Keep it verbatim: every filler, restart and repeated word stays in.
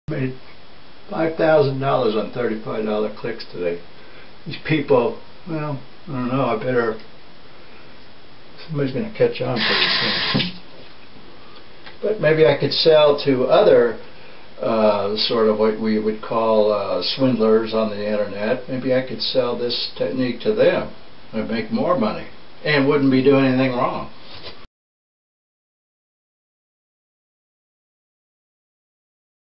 Made five thousand dollars on thirty-five dollar clicks today. These people, well, I don't know, I better, somebody's going to catch on pretty soon. But maybe I could sell to other uh, sort of what we would call uh, swindlers on the internet. Maybe I could sell this technique to them and make more money and wouldn't be doing anything wrong.